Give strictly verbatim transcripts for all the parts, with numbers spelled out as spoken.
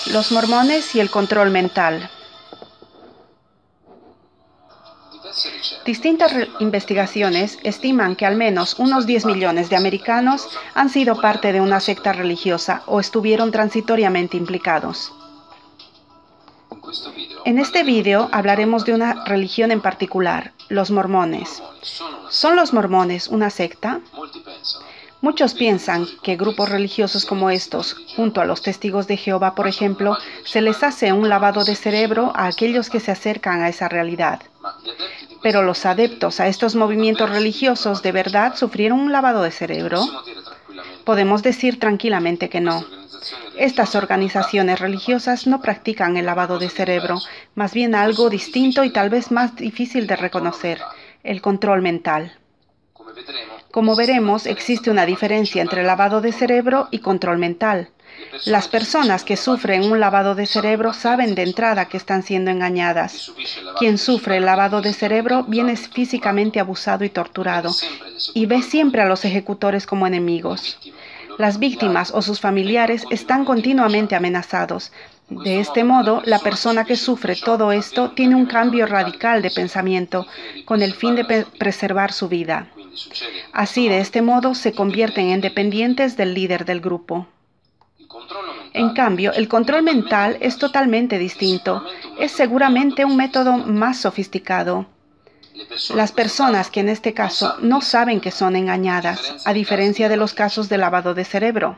Los mormones y el control mental. Distintas investigaciones estiman que al menos unos diez millones de americanos han sido parte de una secta religiosa o estuvieron transitoriamente implicados. En este video hablaremos de una religión en particular, los mormones. ¿Son los mormones una secta? Muchos piensan que grupos religiosos como estos, junto a los testigos de Jehová, por ejemplo, se les hace un lavado de cerebro a aquellos que se acercan a esa realidad. Pero los adeptos a estos movimientos religiosos ¿de verdad sufrieron un lavado de cerebro? Podemos decir tranquilamente que no. Estas organizaciones religiosas no practican el lavado de cerebro, más bien algo distinto y tal vez más difícil de reconocer, el control mental. Como veremos, existe una diferencia entre lavado de cerebro y control mental. Las personas que sufren un lavado de cerebro saben de entrada que están siendo engañadas. Quien sufre el lavado de cerebro viene físicamente abusado y torturado y ve siempre a los ejecutores como enemigos. Las víctimas o sus familiares están continuamente amenazados. De este modo, la persona que sufre todo esto tiene un cambio radical de pensamiento con el fin de preservar su vida. Así, de este modo, se convierten en dependientes del líder del grupo. En cambio, el control mental es totalmente distinto. Es seguramente un método más sofisticado. Las personas que en este caso no saben que son engañadas, a diferencia de los casos de lavado de cerebro.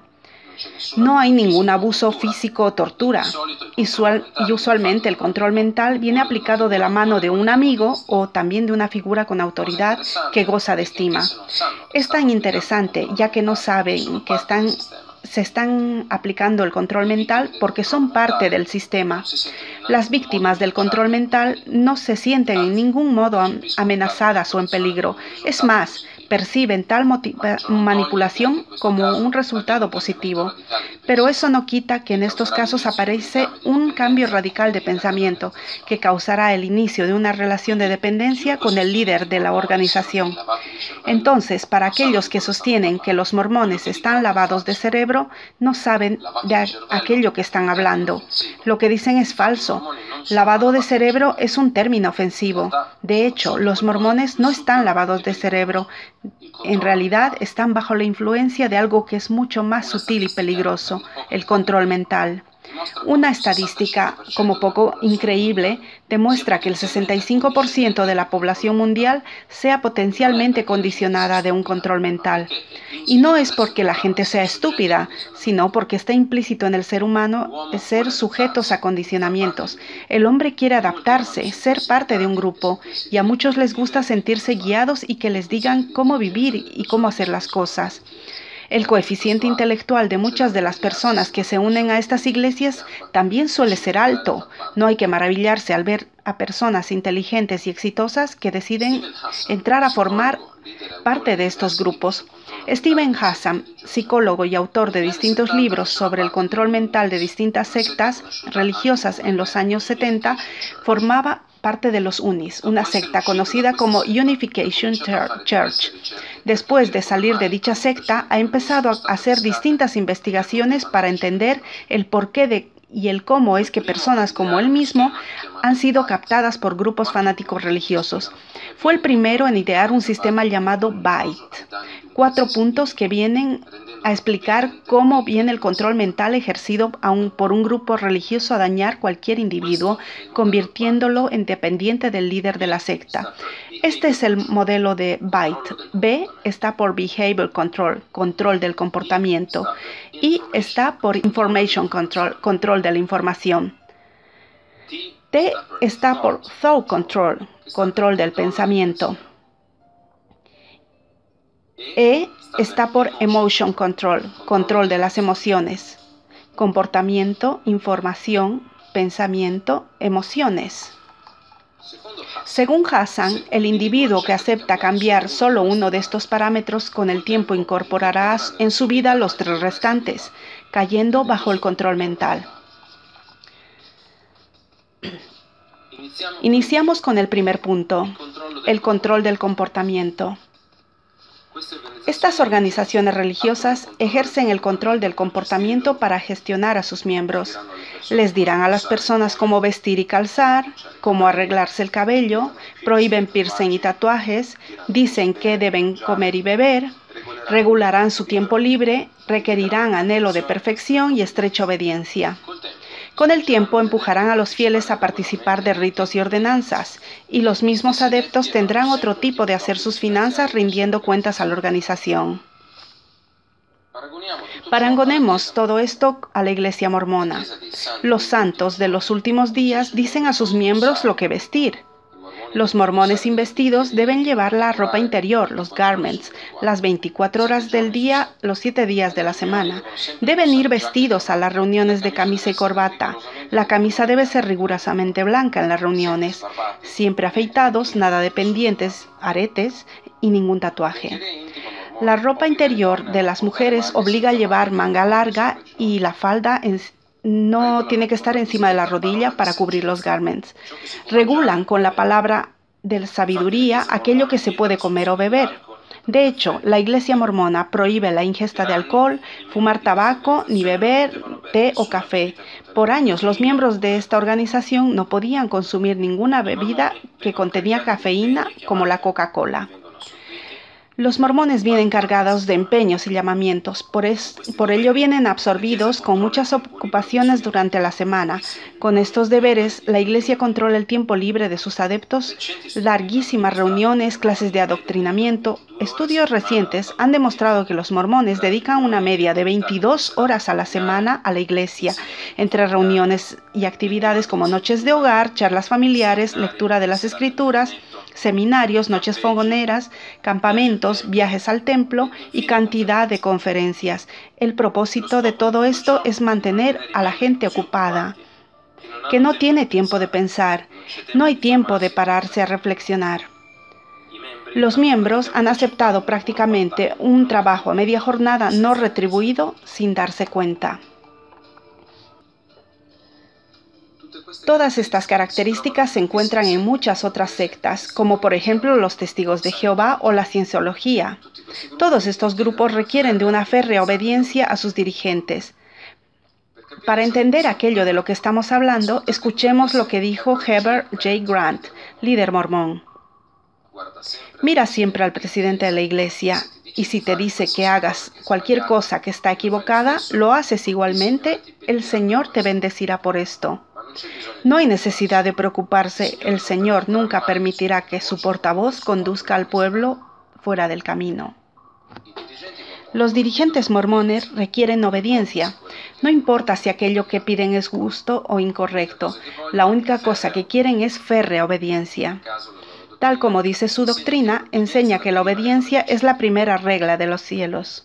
No hay ningún abuso físico o tortura, y usualmente el control mental viene aplicado de la mano de un amigo o también de una figura con autoridad que goza de estima. Es tan interesante, ya que no saben que están, se están aplicando el control mental porque son parte del sistema. Las víctimas del control mental no se sienten en ningún modo amenazadas o en peligro. Es más, perciben tal manipulación como un resultado positivo. Pero eso no quita que en estos casos aparece un cambio radical de pensamiento que causará el inicio de una relación de dependencia con el líder de la organización. Entonces, para aquellos que sostienen que los mormones están lavados de cerebro, no saben de aquello que están hablando. Lo que dicen es falso. Lavado de cerebro es un término ofensivo. De hecho, los mormones no están lavados de cerebro. En realidad, están bajo la influencia de algo que es mucho más sutil y peligroso, el control mental. Una estadística, como poco increíble, demuestra que el sesenta y cinco por ciento de la población mundial sea potencialmente condicionada de un control mental. Y no es porque la gente sea estúpida, sino porque está implícito en el ser humano ser sujetos a condicionamientos. El hombre quiere adaptarse, ser parte de un grupo, y a muchos les gusta sentirse guiados y que les digan cómo vivir y cómo hacer las cosas. El coeficiente intelectual de muchas de las personas que se unen a estas iglesias también suele ser alto. No hay que maravillarse al ver a personas inteligentes y exitosas que deciden entrar a formar parte de estos grupos. Steven Hassan, psicólogo y autor de distintos libros sobre el control mental de distintas sectas religiosas en los años setenta, formaba parte de los Unis, una secta conocida como Unification Church. Después de salir de dicha secta, ha empezado a hacer distintas investigaciones para entender el porqué de y el cómo es que personas como él mismo han sido captadas por grupos fanáticos religiosos. Fue el primero en idear un sistema llamado BITE, cuatro puntos que vienen a explicar cómo viene el control mental ejercido aún por un grupo religioso a dañar cualquier individuo, convirtiéndolo en dependiente del líder de la secta. Este es el modelo de BITE. B está por Behavior Control, control del comportamiento, y está por Information Control, control de la información. T está por Thought Control, control del pensamiento. E está por Emotion Control, control de las emociones. Comportamiento, información, pensamiento, emociones. Según Hassan, el individuo que acepta cambiar solo uno de estos parámetros con el tiempo incorporará en su vida los tres restantes, cayendo bajo el control mental. Iniciamos con el primer punto, el control del comportamiento. Estas organizaciones religiosas ejercen el control del comportamiento para gestionar a sus miembros. Les dirán a las personas cómo vestir y calzar, cómo arreglarse el cabello, prohíben piercing y tatuajes, dicen qué deben comer y beber, regularán su tiempo libre, requerirán anhelo de perfección y estrecha obediencia. Con el tiempo empujarán a los fieles a participar de ritos y ordenanzas, y los mismos adeptos tendrán otro tipo de hacer sus finanzas rindiendo cuentas a la organización. Parangonemos todo esto a la Iglesia mormona. Los santos de los últimos días dicen a sus miembros lo que vestir. Los mormones sin vestidos deben llevar la ropa interior, los garments, las veinticuatro horas del día, los siete días de la semana. Deben ir vestidos a las reuniones de camisa y corbata. La camisa debe ser rigurosamente blanca en las reuniones. Siempre afeitados, nada de pendientes, aretes y ningún tatuaje. La ropa interior de las mujeres obliga a llevar manga larga y la falda en no tiene que estar encima de la rodilla para cubrir los garments. Regulan con la palabra de sabiduría aquello que se puede comer o beber. De hecho, la Iglesia mormona prohíbe la ingesta de alcohol, fumar tabaco, ni beber té o café. Por años, los miembros de esta organización no podían consumir ninguna bebida que contenía cafeína, como la Coca-Cola. Los mormones vienen cargados de empeños y llamamientos, por, es, por ello vienen absorbidos con muchas ocupaciones durante la semana. Con estos deberes, la Iglesia controla el tiempo libre de sus adeptos, larguísimas reuniones, clases de adoctrinamiento. Estudios recientes han demostrado que los mormones dedican una media de veintidós horas a la semana a la Iglesia, entre reuniones y actividades como noches de hogar, charlas familiares, lectura de las Escrituras, seminarios, noches fogoneras, campamentos, viajes al templo y cantidad de conferencias. El propósito de todo esto es mantener a la gente ocupada, que no tiene tiempo de pensar, no hay tiempo de pararse a reflexionar. Los miembros han aceptado prácticamente un trabajo a media jornada no retribuido sin darse cuenta. Todas estas características se encuentran en muchas otras sectas, como por ejemplo los Testigos de Jehová o la Cienciología. Todos estos grupos requieren de una férrea obediencia a sus dirigentes. Para entender aquello de lo que estamos hablando, escuchemos lo que dijo Heber J. Grant, líder mormón. Mira siempre al presidente de la iglesia, y si te dice que hagas cualquier cosa que está equivocada, lo haces igualmente, el Señor te bendecirá por esto. No hay necesidad de preocuparse, el Señor nunca permitirá que su portavoz conduzca al pueblo fuera del camino. Los dirigentes mormones requieren obediencia. No importa si aquello que piden es justo o incorrecto, la única cosa que quieren es férrea obediencia. Tal como dice su doctrina, enseña que la obediencia es la primera regla de los cielos.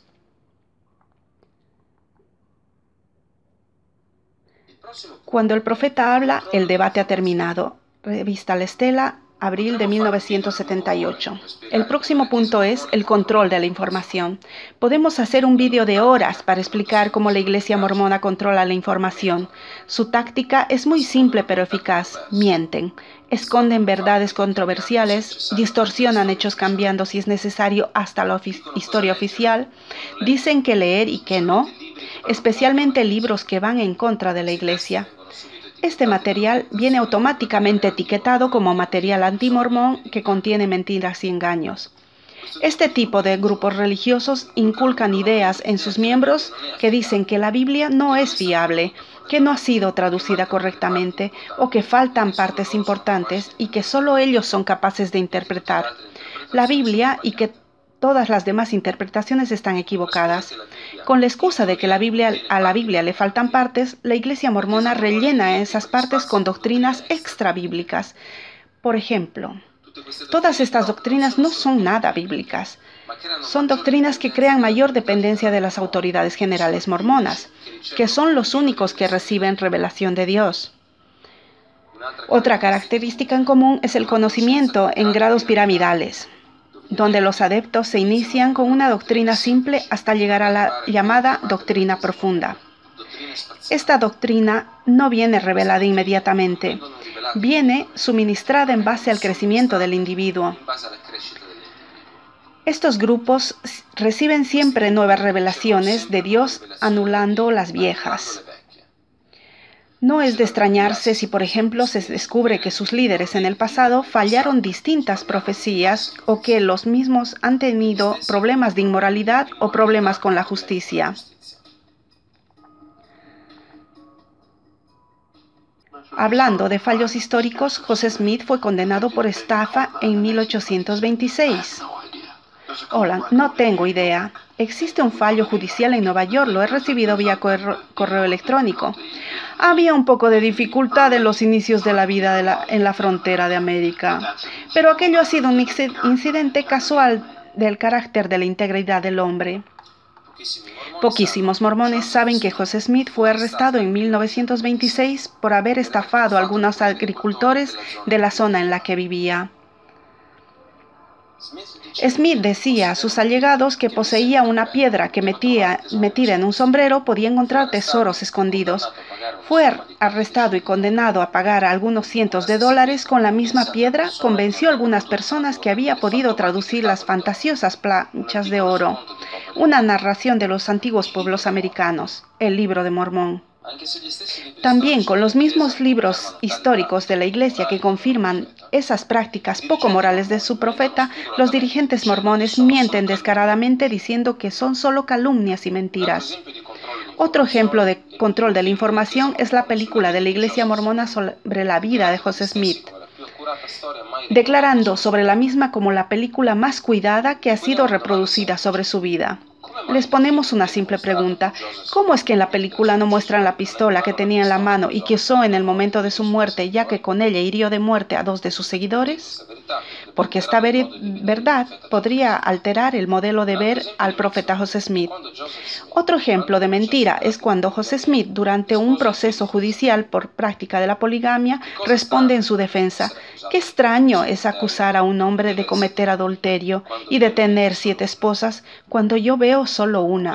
Cuando el profeta habla, el debate ha terminado. Revista La Estela, abril de mil novecientos setenta y ocho. El próximo punto es el control de la información. Podemos hacer un vídeo de horas para explicar cómo la Iglesia mormona controla la información. Su táctica es muy simple pero eficaz. Mienten, esconden verdades controversiales, distorsionan hechos cambiando si es necesario hasta la ofi- historia oficial, dicen qué leer y qué no, especialmente libros que van en contra de la Iglesia. Este material viene automáticamente etiquetado como material antimormón que contiene mentiras y engaños. Este tipo de grupos religiosos inculcan ideas en sus miembros que dicen que la Biblia no es fiable, que no ha sido traducida correctamente o que faltan partes importantes y que solo ellos son capaces de interpretar la Biblia y que todas las demás interpretaciones están equivocadas. Con la excusa de que la Biblia, a la Biblia le faltan partes, la Iglesia mormona rellena esas partes con doctrinas extrabíblicas. Por ejemplo, todas estas doctrinas no son nada bíblicas. Son doctrinas que crean mayor dependencia de las autoridades generales mormonas, que son los únicos que reciben revelación de Dios. Otra característica en común es el conocimiento en grados piramidales, donde los adeptos se inician con una doctrina simple hasta llegar a la llamada doctrina profunda. Esta doctrina no viene revelada inmediatamente, viene suministrada en base al crecimiento del individuo. Estos grupos reciben siempre nuevas revelaciones de Dios anulando las viejas. No es de extrañarse si, por ejemplo, se descubre que sus líderes en el pasado fallaron distintas profecías o que los mismos han tenido problemas de inmoralidad o problemas con la justicia. Hablando de fallos históricos, José Smith fue condenado por estafa en mil ochocientos veintiséis. Hola, no tengo idea. Existe un fallo judicial en Nueva York, lo he recibido vía correo, correo electrónico. Había un poco de dificultad en los inicios de la vida de la, en la frontera de América, pero aquello ha sido un incidente casual del carácter de la integridad del hombre. Poquísimos mormones saben que José Smith fue arrestado en mil novecientos veintiséis por haber estafado a algunos agricultores de la zona en la que vivía. Smith decía a sus allegados que poseía una piedra que metía, metida en un sombrero podía encontrar tesoros escondidos. Fue arrestado y condenado a pagar algunos cientos de dólares con la misma piedra. Convenció a algunas personas que había podido traducir las fantasiosas planchas de oro. Una narración de los antiguos pueblos americanos, el Libro de Mormón. También con los mismos libros históricos de la Iglesia que confirman esas prácticas poco morales de su profeta, los dirigentes mormones mienten descaradamente diciendo que son solo calumnias y mentiras. Otro ejemplo de control de la información es la película de la Iglesia mormona sobre la vida de José Smith, declarando sobre la misma como la película más cuidada que ha sido reproducida sobre su vida. Les ponemos una simple pregunta. ¿Cómo es que en la película no muestran la pistola que tenía en la mano y que usó en el momento de su muerte, ya que con ella hirió de muerte a dos de sus seguidores? Porque esta ver verdad podría alterar el modelo de ver al profeta José Smith. Otro ejemplo de mentira es cuando José Smith, durante un proceso judicial por práctica de la poligamia, responde en su defensa: «Qué extraño es acusar a un hombre de cometer adulterio y de tener siete esposas cuando yo veo solo una».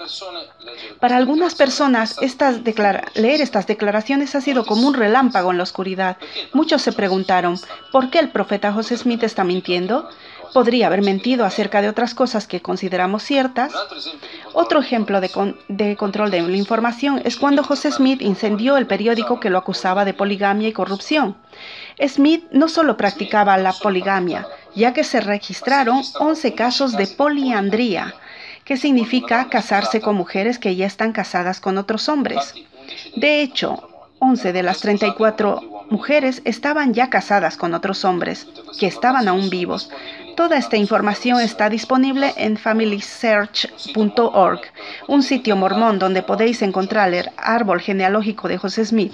Para algunas personas, estas leer estas declaraciones ha sido como un relámpago en la oscuridad. Muchos se preguntaron, ¿por qué el profeta José Smith está mintiendo? Podría haber mentido acerca de otras cosas que consideramos ciertas. Otro ejemplo de, con de control de la información es cuando José Smith incendió el periódico que lo acusaba de poligamia y corrupción. Smith no solo practicaba la poligamia, ya que se registraron once casos de poliandría, que significa casarse con mujeres que ya están casadas con otros hombres. De hecho, once de las treinta y cuatro mujeres estaban ya casadas con otros hombres, que estaban aún vivos. Toda esta información está disponible en family search punto org, un sitio mormón donde podéis encontrar el árbol genealógico de José Smith.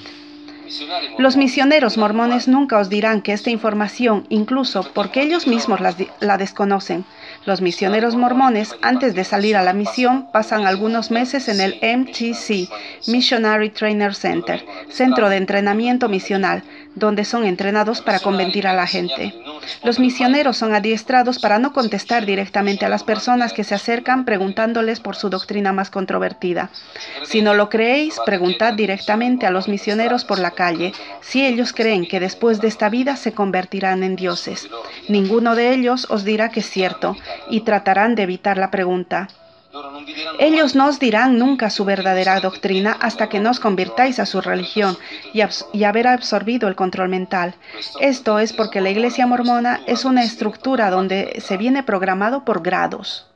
Los misioneros mormones nunca os dirán que esta información, incluso porque ellos mismos la, la desconocen. Los misioneros mormones, antes de salir a la misión, pasan algunos meses en el M T C, Missionary Trainer Center, Centro de Entrenamiento Misional, donde son entrenados para convertir a la gente. Los misioneros son adiestrados para no contestar directamente a las personas que se acercan preguntándoles por su doctrina más controvertida. Si no lo creéis, preguntad directamente a los misioneros por la calle si ellos creen que después de esta vida se convertirán en dioses. Ninguno de ellos os dirá que es cierto y tratarán de evitar la pregunta. Ellos no os dirán nunca su verdadera doctrina hasta que no os convirtáis a su religión y, y haber absorbido el control mental. Esto es porque la Iglesia mormona es una estructura donde se viene programado por grados.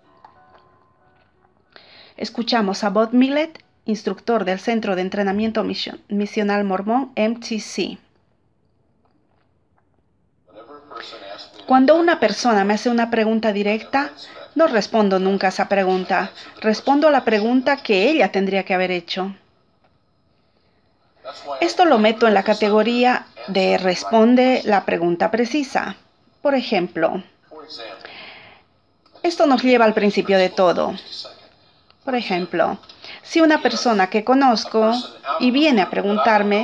Escuchamos a Bob Millet, instructor del Centro de Entrenamiento Mision, Misional Mormón M T C. Cuando una persona me hace una pregunta directa, no respondo nunca a esa pregunta. Respondo a la pregunta que ella tendría que haber hecho. Esto lo meto en la categoría de responde la pregunta precisa. Por ejemplo, esto nos lleva al principio de todo. Por ejemplo, si una persona que conozco y viene a preguntarme,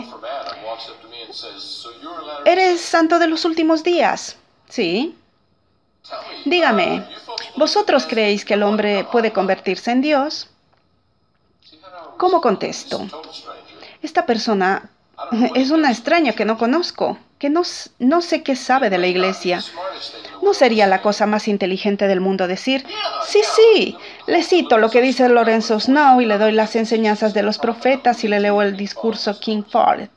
¿eres santo de los últimos días? Sí. Dígame, ¿vosotros creéis que el hombre puede convertirse en Dios? ¿Cómo contesto? Esta persona es una extraña que no conozco, que no, no sé qué sabe de la Iglesia. ¿No sería la cosa más inteligente del mundo decir, sí, sí, le cito lo que dice Lorenzo Snow y le doy las enseñanzas de los profetas y le leo el discurso King Follett?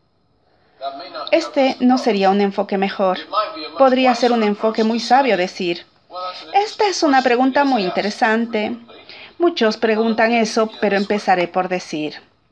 Este no sería un enfoque mejor. Podría ser un enfoque muy sabio decir, esta es una pregunta muy interesante. Muchos preguntan eso, pero empezaré por decir.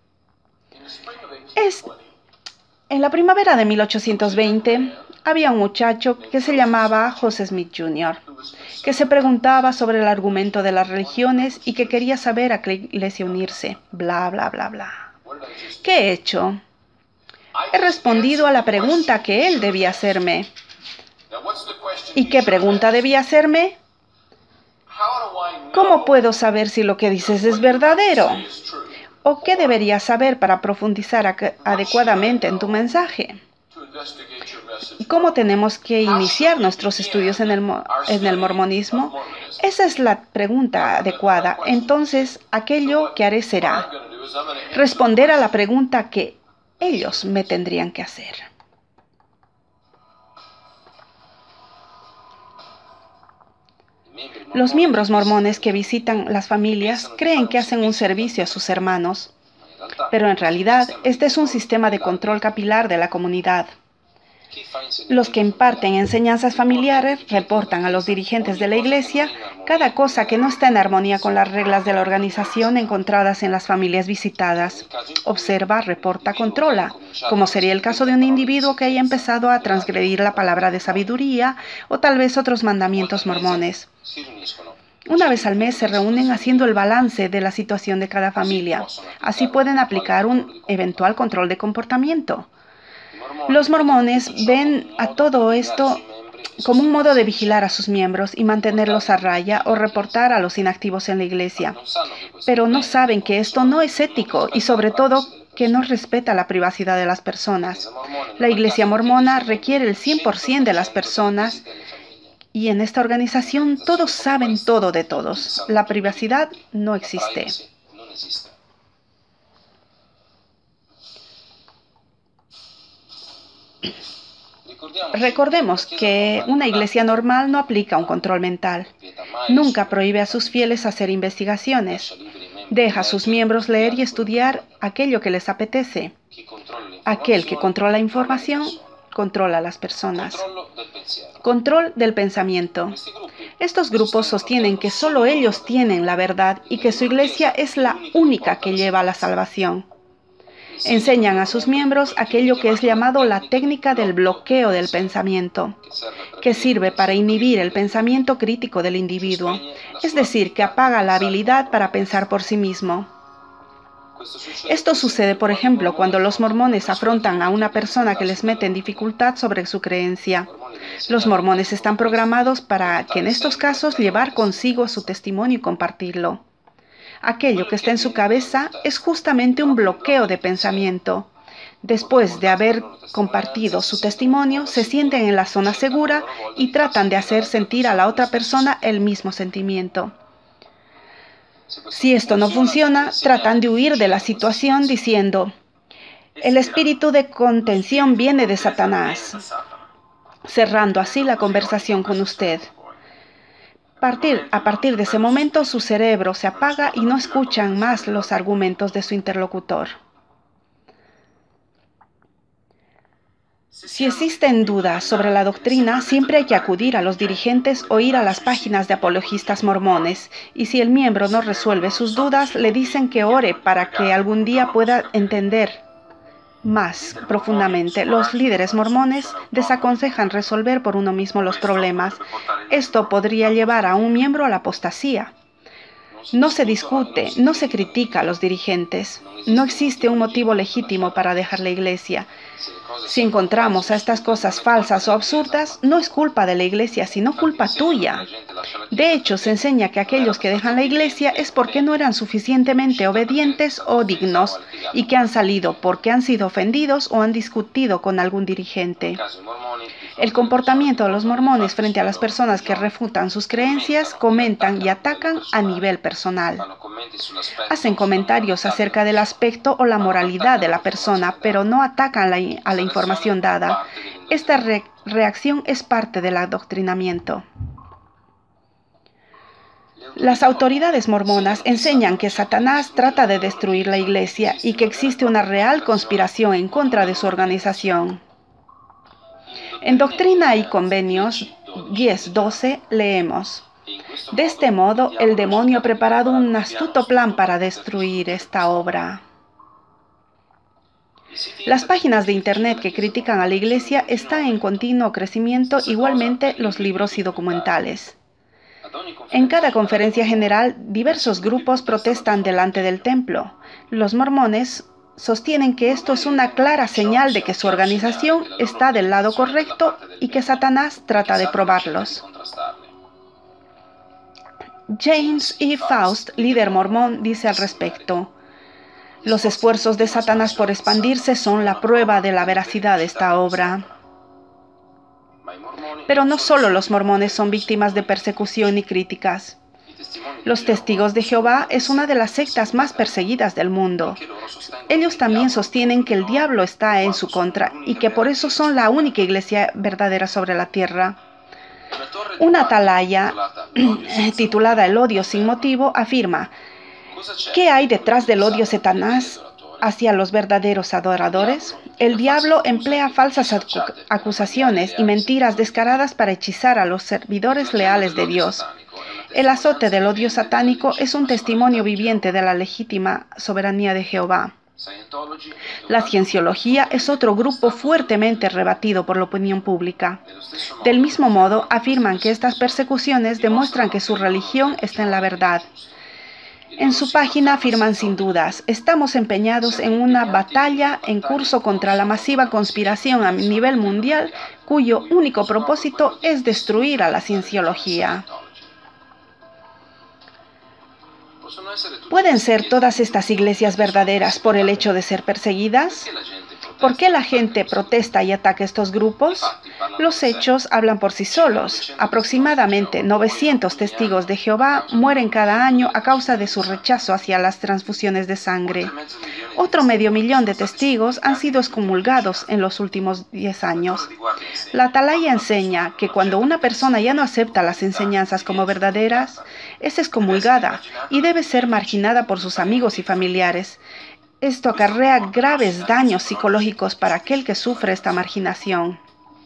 Es, en la primavera de mil ochocientos veinte, había un muchacho que se llamaba José Smith junior, que se preguntaba sobre el argumento de las religiones y que quería saber a qué iglesia unirse, bla, bla, bla, bla. ¿Qué he hecho? He respondido a la pregunta que él debía hacerme. ¿Y qué pregunta debía hacerme? ¿Cómo puedo saber si lo que dices es verdadero? ¿O qué deberías saber para profundizar adecuadamente en tu mensaje? ¿Y cómo tenemos que iniciar nuestros estudios en el, en el mormonismo? Esa es la pregunta adecuada. Entonces, aquello que haré será responder a la pregunta que ellos me tendrían que hacer. Los miembros mormones que visitan las familias creen que hacen un servicio a sus hermanos, pero en realidad este es un sistema de control capilar de la comunidad. Los que imparten enseñanzas familiares reportan a los dirigentes de la iglesia cada cosa que no está en armonía con las reglas de la organización encontradas en las familias visitadas. Observa, reporta, controla, como sería el caso de un individuo que haya empezado a transgredir la palabra de sabiduría o tal vez otros mandamientos mormones. Una vez al mes se reúnen haciendo el balance de la situación de cada familia. Así pueden aplicar un eventual control de comportamiento. Los mormones ven a todo esto como un modo de vigilar a sus miembros y mantenerlos a raya o reportar a los inactivos en la iglesia. Pero no saben que esto no es ético y sobre todo que no respeta la privacidad de las personas. La iglesia mormona requiere el cien por ciento de las personas y en esta organización todos saben todo de todos. La privacidad no existe. Recordemos que una iglesia normal no aplica un control mental. Nunca prohíbe a sus fieles hacer investigaciones. Deja a sus miembros leer y estudiar aquello que les apetece. Aquel que controla la información, controla a las personas. Control del pensamiento. Estos grupos sostienen que solo ellos tienen la verdad y que su iglesia es la única que lleva a la salvación. Enseñan a sus miembros aquello que es llamado la técnica del bloqueo del pensamiento, que sirve para inhibir el pensamiento crítico del individuo, es decir, que apaga la habilidad para pensar por sí mismo. Esto sucede, por ejemplo, cuando los mormones afrontan a una persona que les mete en dificultad sobre su creencia. Los mormones están programados para que en estos casos llevar consigo su testimonio y compartirlo. Aquello que está en su cabeza es justamente un bloqueo de pensamiento. Después de haber compartido su testimonio, se sienten en la zona segura y tratan de hacer sentir a la otra persona el mismo sentimiento. Si esto no funciona, tratan de huir de la situación diciendo, el espíritu de contención viene de Satanás, cerrando así la conversación con usted. Partir, a partir de ese momento, su cerebro se apaga y no escuchan más los argumentos de su interlocutor. Si existen dudas sobre la doctrina, siempre hay que acudir a los dirigentes o ir a las páginas de apologistas mormones. Y si el miembro no resuelve sus dudas, le dicen que ore para que algún día pueda entender más profundamente. Los líderes mormones desaconsejan resolver por uno mismo los problemas. Esto podría llevar a un miembro a la apostasía. No se discute, no se critica a los dirigentes. No existe un motivo legítimo para dejar la iglesia. Si encontramos a estas cosas falsas o absurdas, no es culpa de la iglesia, sino culpa tuya. De hecho, se enseña que aquellos que dejan la iglesia es porque no eran suficientemente obedientes o dignos y que han salido porque han sido ofendidos o han discutido con algún dirigente. El comportamiento de los mormones frente a las personas que refutan sus creencias, comentan y atacan a nivel personal. Hacen comentarios acerca del aspecto o la moralidad de la persona, pero no atacan la, a la información dada. Esta re reacción es parte del adoctrinamiento. Las autoridades mormonas enseñan que Satanás trata de destruir la iglesia y que existe una real conspiración en contra de su organización. En Doctrina y Convenios diez doce leemos: de este modo, el demonio ha preparado un astuto plan para destruir esta obra. Las páginas de Internet que critican a la iglesia están en continuo crecimiento, igualmente los libros y documentales. En cada conferencia general, diversos grupos protestan delante del templo. Los mormones sostienen que esto es una clara señal de que su organización está del lado correcto y que Satanás trata de probarlos. James E. Faust, líder mormón, dice al respecto: los esfuerzos de Satanás por expandirse son la prueba de la veracidad de esta obra. Pero no solo los mormones son víctimas de persecución y críticas. Los Testigos de Jehová es una de las sectas más perseguidas del mundo. Ellos también sostienen que el diablo está en su contra y que por eso son la única iglesia verdadera sobre la tierra. Una atalaya titulada El odio sin motivo afirma: ¿qué hay detrás del odio de Satanás hacia los verdaderos adoradores? El diablo emplea falsas acu- acusaciones y mentiras descaradas para hechizar a los servidores leales de Dios. El azote del odio satánico es un testimonio viviente de la legítima soberanía de Jehová. La cienciología es otro grupo fuertemente rebatido por la opinión pública. Del mismo modo, afirman que estas persecuciones demuestran que su religión está en la verdad. En su página afirman sin dudas: estamos empeñados en una batalla en curso contra la masiva conspiración a nivel mundial cuyo único propósito es destruir a la cienciología. ¿Pueden ser todas estas iglesias verdaderas por el hecho de ser perseguidas? ¿Por qué la gente protesta y ataca estos grupos? Los hechos hablan por sí solos. Aproximadamente novecientos testigos de Jehová mueren cada año a causa de su rechazo hacia las transfusiones de sangre. Otro medio millón de testigos han sido excomulgados en los últimos diez años. La atalaya enseña que cuando una persona ya no acepta las enseñanzas como verdaderas, es excomulgada y debe ser marginada por sus amigos y familiares. Esto acarrea graves daños psicológicos para aquel que sufre esta marginación.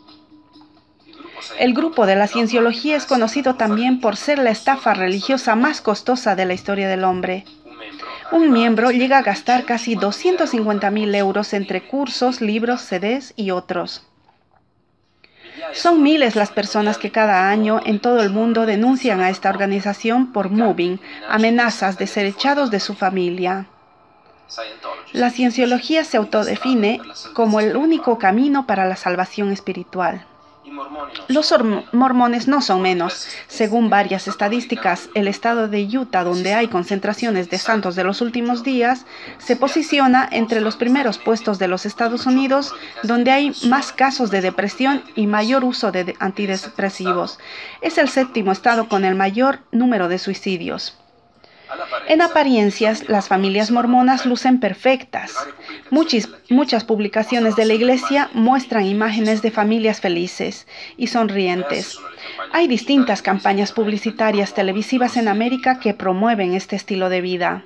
El grupo de la cienciología es conocido también por ser la estafa religiosa más costosa de la historia del hombre. Un miembro llega a gastar casi doscientos cincuenta mil euros entre cursos, libros, C Ds y otros. Son miles las personas que cada año en todo el mundo denuncian a esta organización por mobbing, amenazas de ser echados de su familia. La cienciología se autodefine como el único camino para la salvación espiritual. Los mormones no son menos. Según varias estadísticas, el estado de Utah, donde hay concentraciones de santos de los últimos días, se posiciona entre los primeros puestos de los Estados Unidos, donde hay más casos de depresión y mayor uso de antidepresivos. Es el séptimo estado con el mayor número de suicidios. En apariencias, las familias mormonas lucen perfectas. Muchis, muchas publicaciones de la iglesia muestran imágenes de familias felices y sonrientes. Hay distintas campañas publicitarias televisivas en América que promueven este estilo de vida.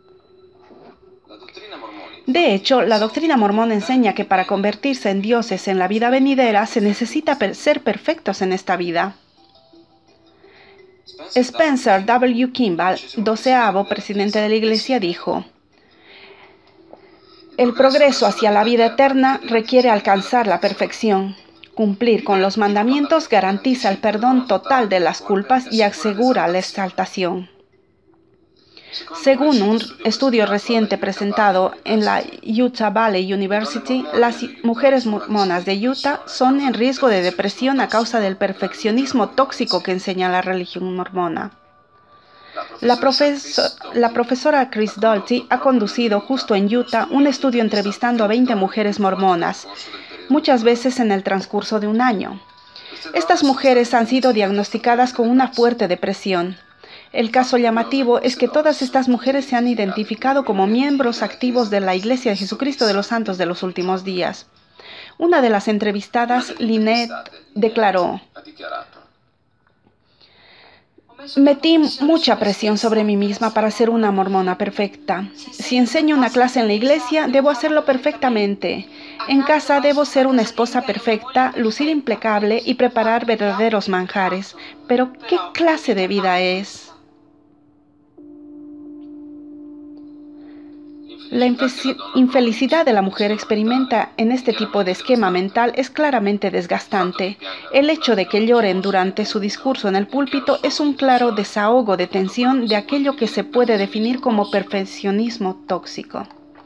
De hecho, la doctrina mormona enseña que para convertirse en dioses en la vida venidera se necesita ser perfectos en esta vida. Spencer W. Kimball, doceavo presidente de la Iglesia, dijo: el progreso hacia la vida eterna requiere alcanzar la perfección. Cumplir con los mandamientos garantiza el perdón total de las culpas y asegura la exaltación. Según un estudio reciente presentado en la Utah Valley University, las mujeres mormonas de Utah son en riesgo de depresión a causa del perfeccionismo tóxico que enseña la religión mormona. La, profesor, la profesora Chris Dalty ha conducido justo en Utah un estudio entrevistando a veinte mujeres mormonas, muchas veces en el transcurso de un año. Estas mujeres han sido diagnosticadas con una fuerte depresión. El caso llamativo es que todas estas mujeres se han identificado como miembros activos de la Iglesia de Jesucristo de los Santos de los Últimos Días. Una de las entrevistadas, Lynette, declaró: metí mucha presión sobre mí misma para ser una mormona perfecta. Si enseño una clase en la iglesia, debo hacerlo perfectamente. En casa debo ser una esposa perfecta, lucir impecable y preparar verdaderos manjares. Pero, ¿qué clase de vida es? La infelicidad de la mujer experimenta en este tipo de esquema mental es claramente desgastante. El hecho de que lloren durante su discurso en el púlpito es un claro desahogo de tensión de aquello que se puede definir como perfeccionismo tóxico.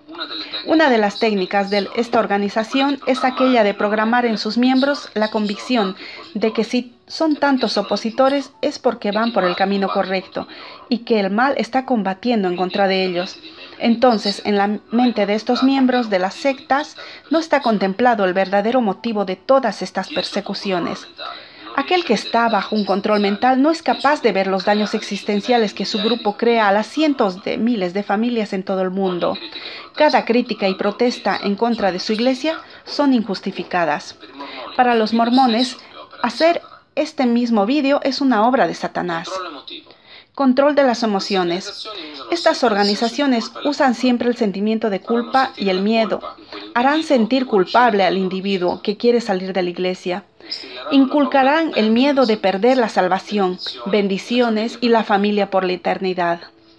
Una de las técnicas de esta organización es aquella de programar en sus miembros la convicción de que si son tantos opositores es porque van por el camino correcto y que el mal está combatiendo en contra de ellos. Entonces, en la mente de estos miembros de las sectas no está contemplado el verdadero motivo de todas estas persecuciones. Aquel que está bajo un control mental no es capaz de ver los daños existenciales que su grupo crea a las cientos de miles de familias en todo el mundo. Cada crítica y protesta en contra de su iglesia son injustificadas. Para los mormones, hacer este mismo vídeo es una obra de Satanás. Control de las emociones. Estas organizaciones usan siempre el sentimiento de culpa y el miedo. Harán sentir culpable al individuo que quiere salir de la iglesia. Inculcarán el miedo de perder la salvación, bendiciones y la familia por la eternidad.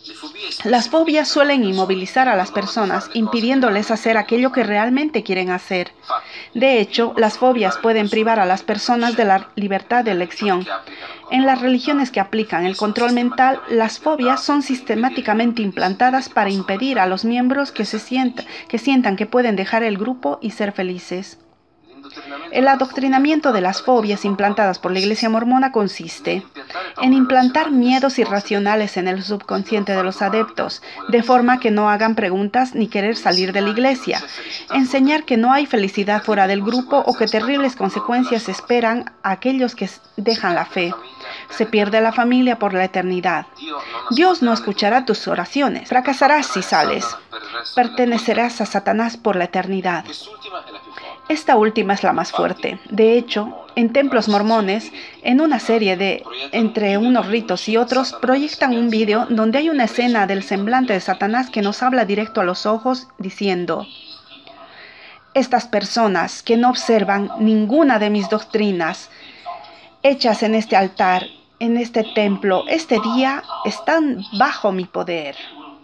Las fobias suelen inmovilizar a las personas, impidiéndoles hacer aquello que realmente quieren hacer. De hecho, las fobias pueden privar a las personas de la libertad de elección. En las religiones que aplican el control mental, las fobias son sistemáticamente implantadas para impedir a los miembros que, se sientan, que sientan que pueden dejar el grupo y ser felices. El adoctrinamiento de las fobias implantadas por la Iglesia mormona consiste en implantar miedos irracionales en el subconsciente de los adeptos, de forma que no hagan preguntas ni querer salir de la iglesia, enseñar que no hay felicidad fuera del grupo o que terribles consecuencias esperan a aquellos que dejan la fe. Se pierde la familia por la eternidad. Dios no escuchará tus oraciones. Fracasarás si sales. Pertenecerás a Satanás por la eternidad. Esta última es la más fuerte. De hecho, en templos mormones, en una serie de entre unos ritos y otros, proyectan un vídeo donde hay una escena del semblante de Satanás que nos habla directo a los ojos, diciendo: estas personas que no observan ninguna de mis doctrinas, hechas en este altar, en este templo, este día, están bajo mi poder.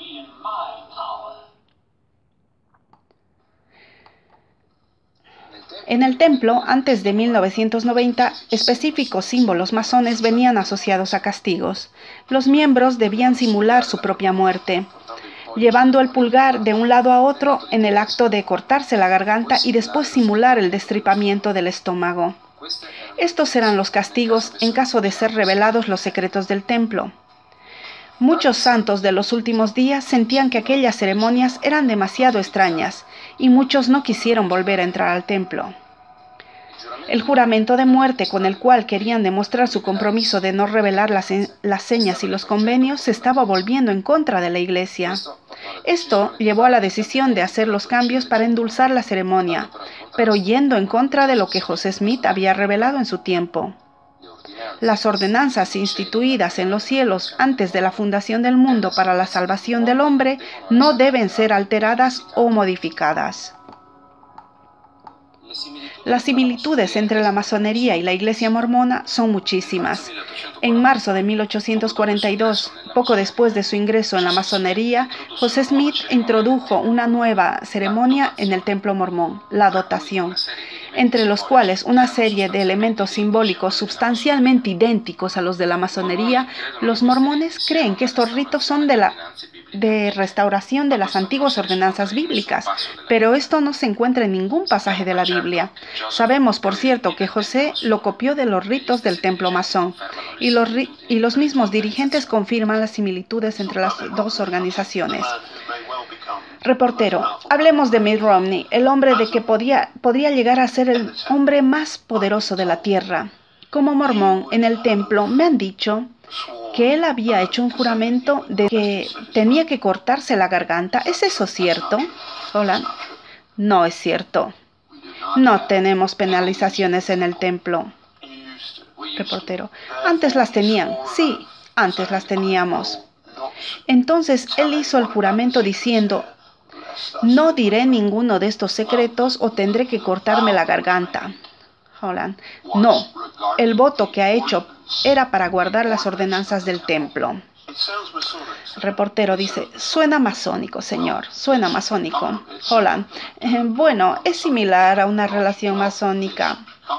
En el templo, antes de mil novecientos noventa, específicos símbolos masones venían asociados a castigos. Los miembros debían simular su propia muerte, llevando el pulgar de un lado a otro en el acto de cortarse la garganta y después simular el destripamiento del estómago. Estos eran los castigos en caso de ser revelados los secretos del templo. Muchos santos de los últimos días sentían que aquellas ceremonias eran demasiado extrañas y muchos no quisieron volver a entrar al templo. El juramento de muerte con el cual querían demostrar su compromiso de no revelar las, las señas y los convenios se estaba volviendo en contra de la iglesia. Esto llevó a la decisión de hacer los cambios para endulzar la ceremonia, pero yendo en contra de lo que José Smith había revelado en su tiempo. Las ordenanzas instituidas en los cielos antes de la fundación del mundo para la salvación del hombre no deben ser alteradas o modificadas. Las similitudes entre la masonería y la iglesia mormona son muchísimas. En marzo de mil ochocientos cuarenta y dos, poco después de su ingreso en la masonería, José Smith introdujo una nueva ceremonia en el templo mormón, la dotación, entre los cuales una serie de elementos simbólicos sustancialmente idénticos a los de la masonería. Los mormones creen que estos ritos son de la de restauración de las antiguas ordenanzas bíblicas, pero esto no se encuentra en ningún pasaje de la Biblia. Sabemos, por cierto, que José lo copió de los ritos del templo masón, y los, y los mismos dirigentes confirman las similitudes entre las dos organizaciones. Reportero, hablemos de Mitt Romney, el hombre de que podía, podría llegar a ser el hombre más poderoso de la tierra. Como mormón, en el templo me han dicho que él había hecho un juramento de que tenía que cortarse la garganta. ¿Es eso cierto? Hola. No es cierto. No tenemos penalizaciones en el templo. Reportero. Antes las tenían. Sí, antes las teníamos. Entonces él hizo el juramento diciendo: no diré ninguno de estos secretos o tendré que cortarme la garganta. Holland. No, el voto que ha hecho era para guardar las ordenanzas del templo. El reportero dice: suena masónico, señor, suena masónico. Holland. Eh, bueno, es similar a una relación masónica.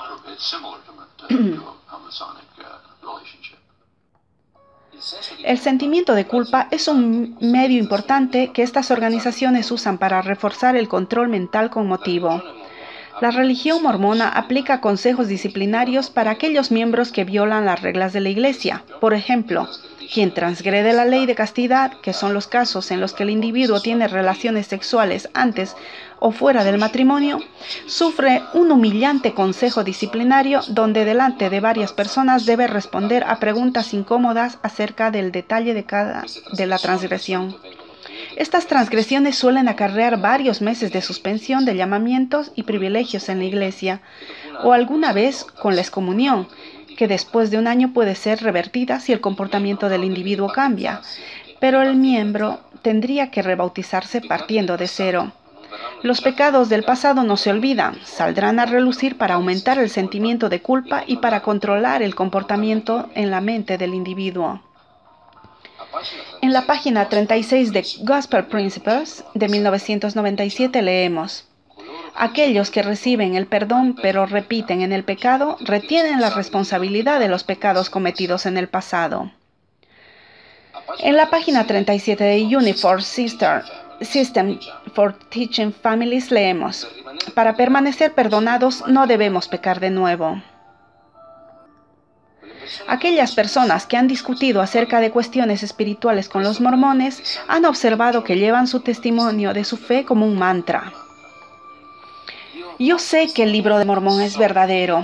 El sentimiento de culpa es un medio importante que estas organizaciones usan para reforzar el control mental con motivo. La religión mormona aplica consejos disciplinarios para aquellos miembros que violan las reglas de la iglesia. Por ejemplo, quien transgrede la ley de castidad, que son los casos en los que el individuo tiene relaciones sexuales antes o fuera del matrimonio, sufre un humillante consejo disciplinario donde delante de varias personas debe responder a preguntas incómodas acerca del detalle de cada de la transgresión. Estas transgresiones suelen acarrear varios meses de suspensión de llamamientos y privilegios en la iglesia, o alguna vez con la excomunión, que después de un año puede ser revertida si el comportamiento del individuo cambia, pero el miembro tendría que rebautizarse partiendo de cero. Los pecados del pasado no se olvidan, saldrán a relucir para aumentar el sentimiento de culpa y para controlar el comportamiento en la mente del individuo. En la página treinta y seis de Gospel Principles de mil novecientos noventa y siete leemos: aquellos que reciben el perdón pero repiten en el pecado retienen la responsabilidad de los pecados cometidos en el pasado. En la página treinta y siete de Uniform Sister, System for Teaching Families leemos: para permanecer perdonados no debemos pecar de nuevo. Aquellas personas que han discutido acerca de cuestiones espirituales con los mormones han observado que llevan su testimonio de su fe como un mantra. Yo sé que el libro de Mormón es verdadero.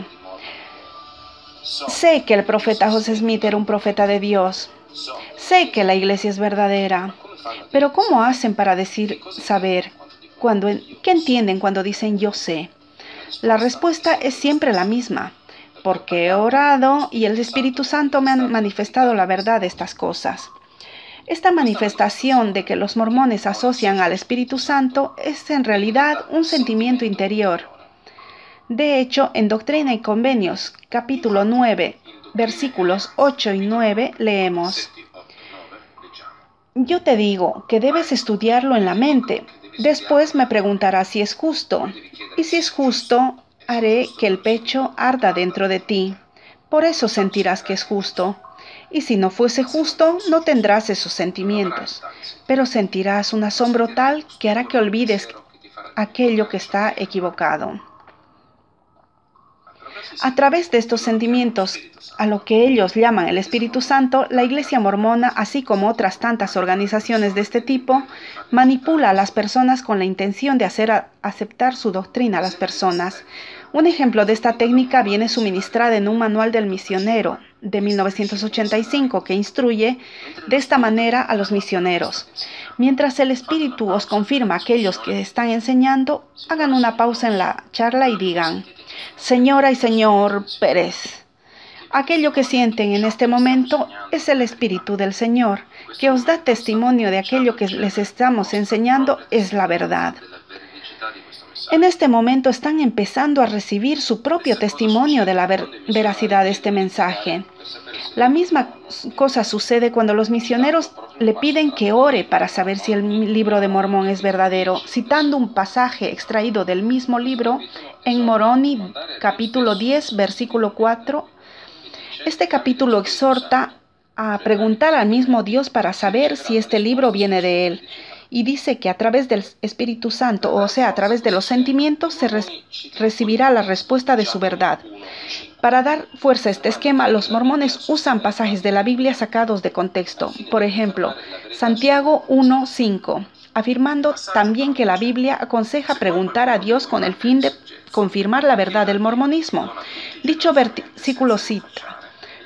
Sé que el profeta José Smith era un profeta de Dios. Sé que la iglesia es verdadera. Pero ¿cómo hacen para decir saber? Cuando, ¿qué entienden cuando dicen yo sé? La respuesta es siempre la misma. Porque he orado y el Espíritu Santo me ha manifestado la verdad de estas cosas. Esta manifestación de que los mormones asocian al Espíritu Santo es en realidad un sentimiento interior. De hecho, en Doctrina y Convenios, capítulo nueve, versículos ocho y nueve, leemos: yo te digo que debes estudiarlo en la mente. Después me preguntarás si es justo. Y si es justo, haré que el pecho arda dentro de ti. Por eso sentirás que es justo. Y si no fuese justo, no tendrás esos sentimientos. Pero sentirás un asombro tal que hará que olvides aquello que está equivocado. A través de estos sentimientos, a lo que ellos llaman el Espíritu Santo, la Iglesia Mormona, así como otras tantas organizaciones de este tipo, manipula a las personas con la intención de hacer a, aceptar su doctrina a las personas. Un ejemplo de esta técnica viene suministrada en un manual del misionero de mil novecientos ochenta y cinco que instruye de esta manera a los misioneros. Mientras el Espíritu os confirma a aquellos que están enseñando, hagan una pausa en la charla y digan: Señora y señor Pérez, aquello que sienten en este momento es el Espíritu del Señor, que os da testimonio de aquello que les estamos enseñando es la verdad. En este momento están empezando a recibir su propio testimonio de la ver- veracidad de este mensaje. La misma cosa sucede cuando los misioneros le piden que ore para saber si el libro de Mormón es verdadero, citando un pasaje extraído del mismo libro en Moroni, capítulo diez, versículo cuatro. Este capítulo exhorta a preguntar al mismo Dios para saber si este libro viene de él. Y dice que a través del Espíritu Santo, o sea, a través de los sentimientos, se re- recibirá la respuesta de su verdad. Para dar fuerza a este esquema, los mormones usan pasajes de la Biblia sacados de contexto. Por ejemplo, Santiago uno cinco, afirmando también que la Biblia aconseja preguntar a Dios con el fin de confirmar la verdad del mormonismo. Dicho versículo cita: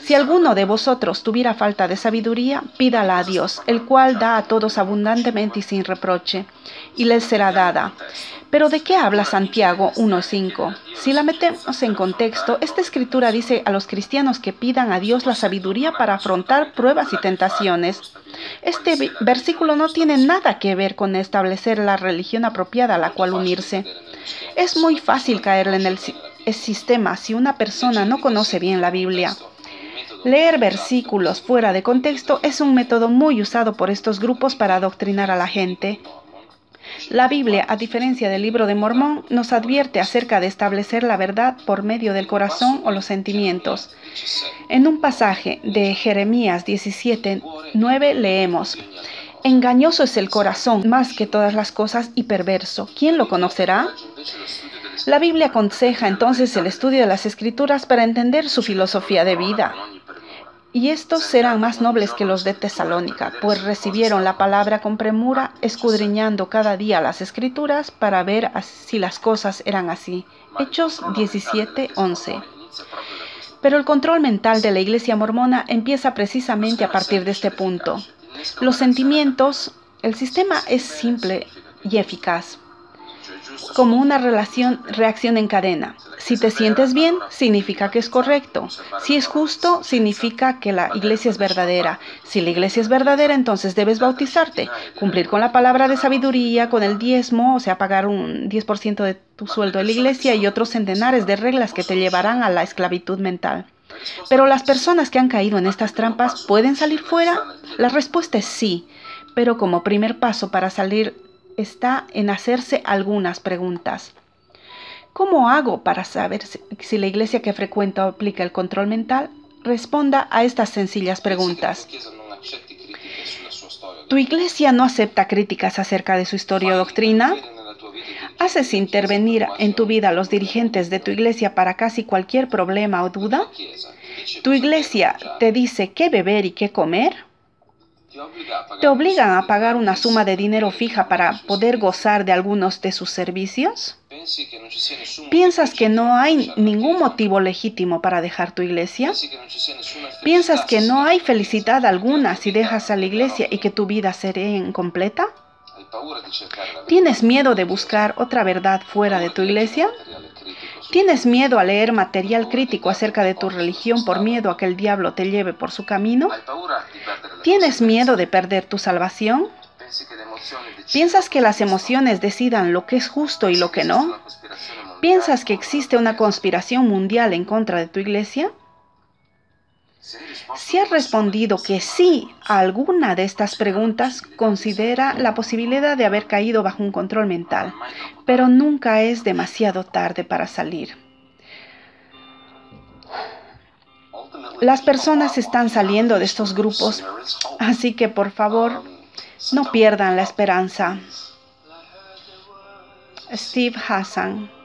Si alguno de vosotros tuviera falta de sabiduría, pídala a Dios, el cual da a todos abundantemente y sin reproche, y les será dada. Pero ¿de qué habla Santiago uno cinco? Si la metemos en contexto, esta escritura dice a los cristianos que pidan a Dios la sabiduría para afrontar pruebas y tentaciones. Este versículo no tiene nada que ver con establecer la religión apropiada a la cual unirse. Es muy fácil caerle en el sistema si una persona no conoce bien la Biblia. Leer versículos fuera de contexto es un método muy usado por estos grupos para adoctrinar a la gente. La Biblia, a diferencia del Libro de Mormón, nos advierte acerca de establecer la verdad por medio del corazón o los sentimientos. En un pasaje de Jeremías diecisiete nueve leemos: «Engañoso es el corazón más que todas las cosas y perverso. ¿Quién lo conocerá?». La Biblia aconseja entonces el estudio de las Escrituras para entender su filosofía de vida. Y estos serán más nobles que los de Tesalónica, pues recibieron la palabra con premura, escudriñando cada día las Escrituras para ver si las cosas eran así. Hechos diecisiete once. Pero el control mental de la Iglesia mormona empieza precisamente a partir de este punto. Los sentimientos, el sistema es simple y eficaz, como una relación, reacción en cadena. Si te sientes bien, significa que es correcto. Si es justo, significa que la iglesia es verdadera. Si la iglesia es verdadera, entonces debes bautizarte, cumplir con la palabra de sabiduría, con el diezmo, o sea, pagar un diez por ciento de tu sueldo a la iglesia y otros centenares de reglas que te llevarán a la esclavitud mental. Pero las personas que han caído en estas trampas, ¿pueden salir fuera? La respuesta es sí, pero como primer paso para salir está en hacerse algunas preguntas. ¿Cómo hago para saber si la iglesia que frecuento aplica el control mental? Responda a estas sencillas preguntas. ¿Tu iglesia no acepta críticas acerca de su historia o doctrina? ¿Haces intervenir en tu vida a los dirigentes de tu iglesia para casi cualquier problema o duda? ¿Tu iglesia te dice qué beber y qué comer? ¿Te obligan a pagar una suma de dinero fija para poder gozar de algunos de sus servicios? ¿Piensas que no hay ningún motivo legítimo para dejar tu iglesia? ¿Piensas que no hay felicidad alguna si dejas a la iglesia y que tu vida será incompleta? ¿Tienes miedo de buscar otra verdad fuera de tu iglesia? ¿Tienes miedo a leer material crítico acerca de tu religión por miedo a que el diablo te lleve por su camino? ¿Tienes miedo de perder tu salvación? ¿Piensas que las emociones decidan lo que es justo y lo que no? ¿Piensas que existe una conspiración mundial en contra de tu iglesia? Si has respondido que sí a alguna de estas preguntas, considera la posibilidad de haber caído bajo un control mental, pero nunca es demasiado tarde para salir. Las personas están saliendo de estos grupos, así que por favor, no pierdan la esperanza. Steve Hassan.